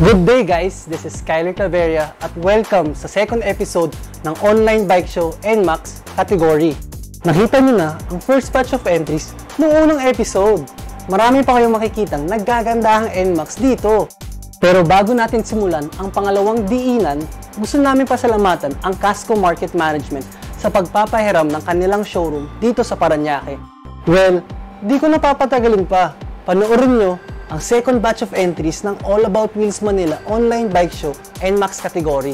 Good day guys! This is Skyler Claveria at welcome sa second episode ng online bike show NMAX category. Nakita nyo na ang first batch of entries noong unang episode. Marami pa kayong makikitang naggagandahang NMAX dito. Pero bago natin simulan ang pangalawang diinan, gusto namin pasalamatan ang Casco Market Management sa pagpapahiram ng kanilang showroom dito sa Parañaque. Well, di ko napapatagalin pa. Panoorin nyo ang second batch of entries ng All About Wheels Manila online bike show NMAX category.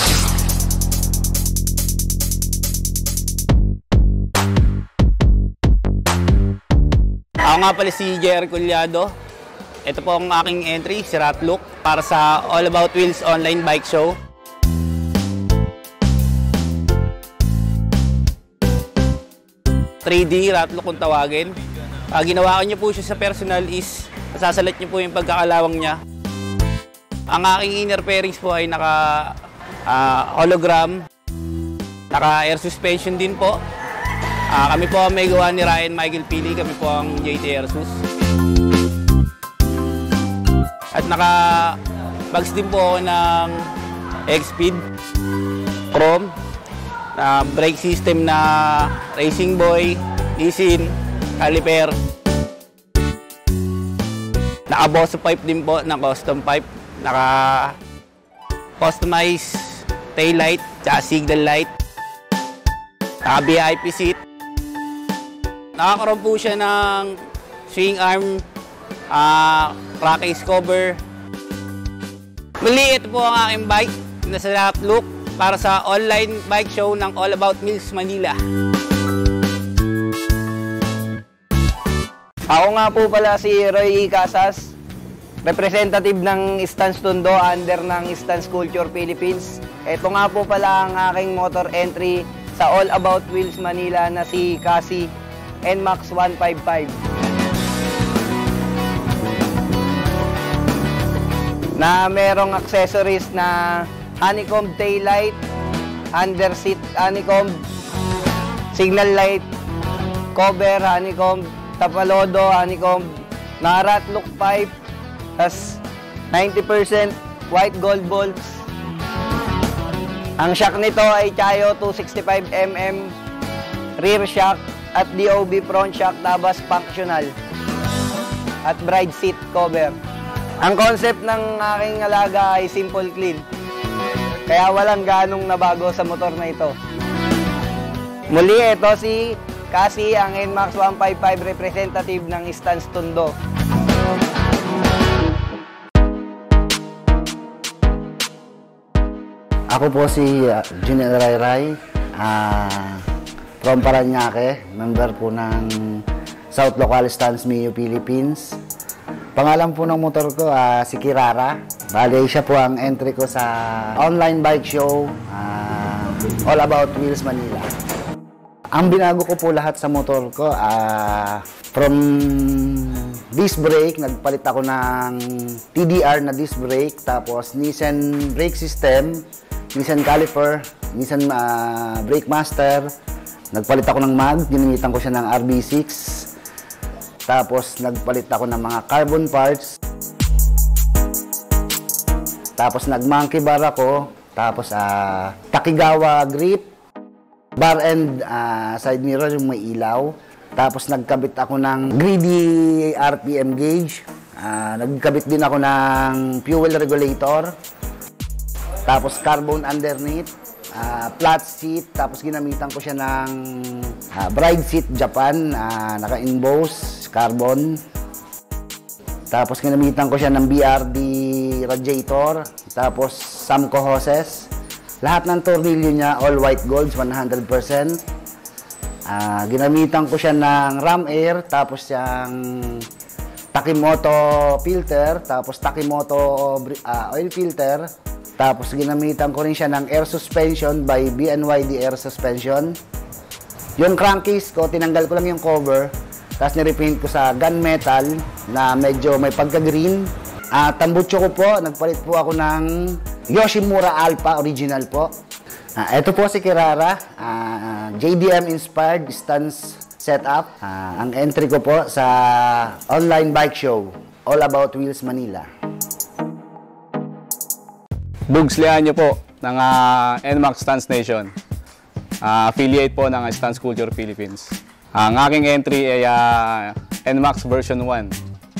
Ako nga pala si Jer Culiado. Ito po ang aking entry, si Ratlook, para sa All About Wheels online bike show. (3D) Ratlook kung tawagin. Ginawa ko niyo po siya sa personal is masasalat niyo po yung pagkakalawang niya. Ang aking inner fairings po ay naka hologram, naka air suspension din po. Kami po ang may gawa ni Ryan Michael Pili, kami po ang JT Airsus. At naka bags din po ako ng X-Speed Chrome, brake system na Racing Boy, Nissin, caliper. Naka-Bosso pipe din po, na custom pipe. Naka-customize taillight, tsaka signal light. Naka-VIP seat. Nakakaroon po siya ng swing arm, crack case cover. Muli, ito po ang aking bike na sa Ratlook para sa online bike show ng All About Wheels Manila. Ako nga po pala si Roy Casas, representative ng Stance Tondo under ng Stance Culture Philippines. Ito nga po pala ang aking motor entry sa All About Wheels Manila na si Cassie NMAX 155. Na merong accessories na honeycomb taillight, under seat honeycomb, signal light, cover honeycomb, tapalodo, honeycomb, naka-Ratlook pipe, tas 90% white gold bolts. Ang shock nito ay Chayo 265mm rear shock at DOB front shock, tabas functional at bride seat cover. Ang concept ng aking alaga ay simple clean, kaya walang ganong nabago sa motor na ito. Muli, ito si Cassie, ang NMAX 155 representative ng Stance Tondo. Ako po si Junior Ray, from Parañaque, member po ng South Local Stance Mio Philippines. Pangalan po ng motor ko, si Kirara. Bale, siya po ang entry ko sa online bike show, All About Wheels Manila. Ang binago ko po lahat sa motor ko, from disc brake, nagpalit ako ng TDR na disc brake, tapos Nissan brake system, Nissan caliper, Nissan brake master, nagpalit ako ng mag, ginamitan ko siya ng RB6, tapos nagpalit ako ng mga carbon parts, tapos nag-monkey bar ako, tapos Takigawa grip, bar and side mirror yung may ilaw. Tapos nagkabit ako ng greedy RPM gauge. Nagkabit din ako ng fuel regulator. Tapos carbon underneath. Flat seat. Tapos ginamitan ko siya ng bride seat Japan. Naka-emboss carbon. Tapos ginamitan ko siya ng BRD radiator. Tapos Samco hoses. Lahat ng tornilyo niya, all white golds, 100%. Ginamitan ko siya ng ram air, tapos yung Takimoto filter, tapos Takimoto oil filter. Tapos ginamitan ko rin siya ng air suspension by BNYD Air Suspension. Yung crankcase ko, tinanggal ko lang yung cover, tapos nirepaint ko sa gunmetal na medyo may pagka-green. Tambucho ko po, nagpalit po ako ng Yoshimura Alpha original po. Ito po si Kirara, JDM inspired stance setup. Ang entry ko po sa online bike show, All About Wheels Manila. Bugs Leaño po ng NMAX Stance Nation. Affiliate po ng Stance Culture Philippines. Ang aking entry ay NMAX version 1.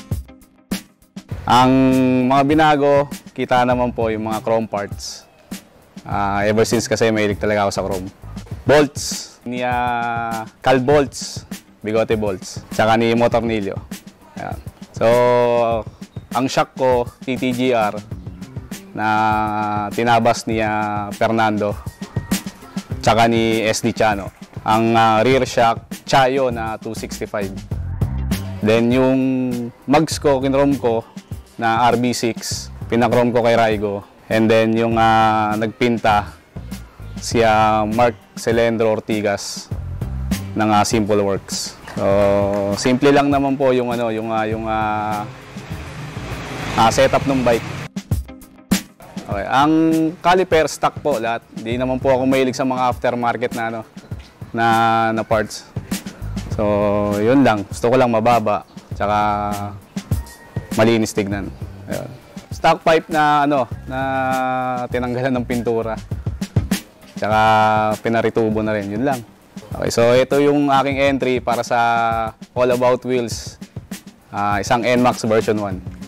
Ang mga binago, kita naman po yung mga chrome parts. Ever since kasi mahilig talaga ako sa chrome. Bolts, ni Cal bolts, bigote bolts, tsaka ni motornilyo. Ayan. So, ang shock ko, TTGR, na tinabas ni Fernando, tsaka ni SD Chano. Ang rear shock, Chayo na 265. Then yung mags ko, kinrom ko na RB6, pinakrom ko kay Raigo. And then yung nagpinta si Mark Celendro Ortigas ng Simple Works. So, simple lang naman po yung setup ng bike. Okay, ang caliper stock po lahat. Hindi naman po ako mahilig sa mga aftermarket na parts. So, yun lang. Gusto ko lang mababa, tsaka malinis tignan. Ayun. Stock pipe na na tinanggalan ng pintura. Tsaka pinaritubo na rin, yun lang. Okay, so ito yung aking entry para sa All About Wheels. Isang NMAX version 1.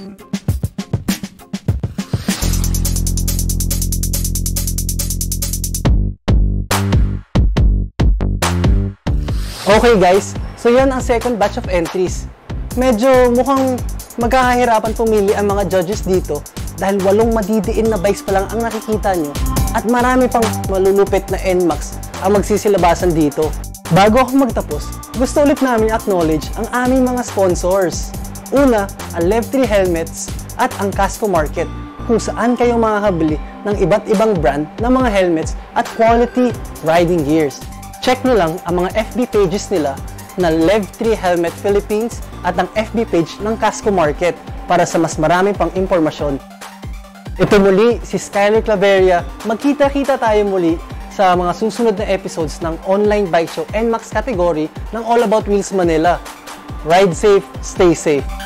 Okay guys, so yan ang second batch of entries. Medyo mukhang magkakahirapan pumili ang mga judges dito dahil 8 madidiin na bikes pa lang ang nakikita nyo at marami pang malulupit na NMAX ang magsisilabasan dito. Bago ako magtapos, gusto ulit namin acknowledge ang aming mga sponsors. Una, ang Lev3 Helmets at ang Casco Market, kung saan kayo makakabili ng iba't ibang brand ng mga helmets at quality riding gears. Check nyo lang ang mga FB pages nila na Lev3 Helmet Philippines at ang FB page ng Casco Market para sa mas marami pang impormasyon. Ito muli si Skyler Claveria. Magkita-kita tayo muli sa mga susunod na episodes ng online bike show NMAX category ng All About Wheels Manila. Ride safe, stay safe.